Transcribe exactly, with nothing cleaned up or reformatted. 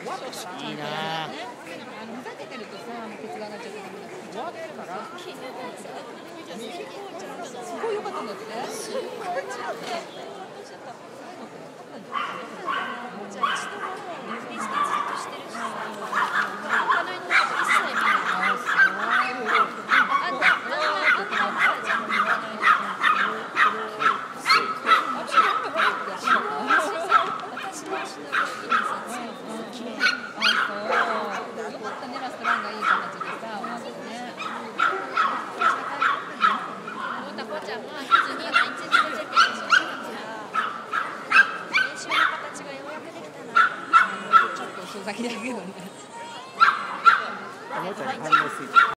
いいなぁ。 あのふざけてるとさ、ケツが上がっちゃってダメだから。終わってるから。すごい良かったんだって。すごい良かった。じゃあ一度も指してずっとしてるし、他の犬のこと一切見ない。あ、そう。あんた、あんた、あんたじゃん。私の足の動きにさ、強く綺麗。あ、そう。よかったね、ラストランがいい形でさ、終わってね。太田こうちゃんがひずに毎日出てる練習だから練習の形がようやくできたな。ちょっと遅咲きだけどね。 おもちゃに反応する。